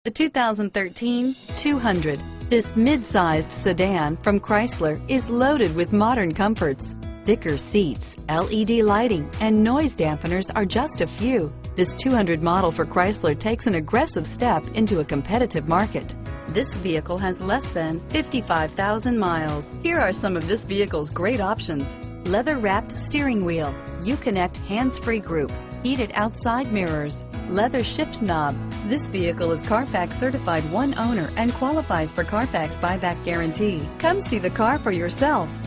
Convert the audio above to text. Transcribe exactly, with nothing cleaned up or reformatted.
The two thousand thirteen two hundred. This mid-sized sedan from Chrysler is loaded with modern comforts. Thicker seats, L E D lighting, and noise dampeners are just a few. This two hundred model for Chrysler takes an aggressive step into a competitive market. This vehicle has less than fifty-five thousand miles. Here are some of this vehicle's great options: leather-wrapped steering wheel, Uconnect hands-free group, heated outside mirrors, leather shift knob. This vehicle is Carfax certified one owner and qualifies for Carfax buyback guarantee. Come see the car for yourself.